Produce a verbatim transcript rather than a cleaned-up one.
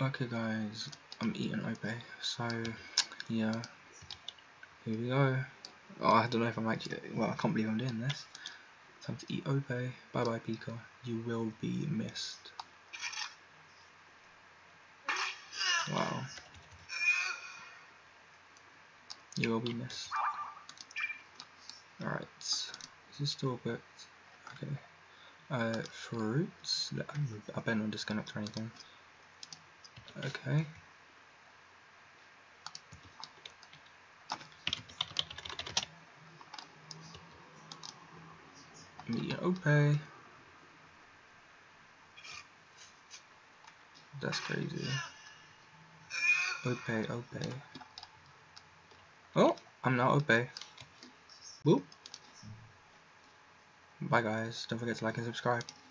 Okay guys, I'm eating O P E, so yeah, here we go. Oh, I don't know if I'm actually, well, I can't believe I'm doing this. Time to eat O P E. Bye bye Pika, you will be missed. Wow. You will be missed. Alright, is this still booked? Okay. Uh, fruits? I better not disconnect or anything. Okay. Media O P E. That's crazy. O P E, O P E. Oh, I'm not O P E. Boop. Bye guys, don't forget to like and subscribe.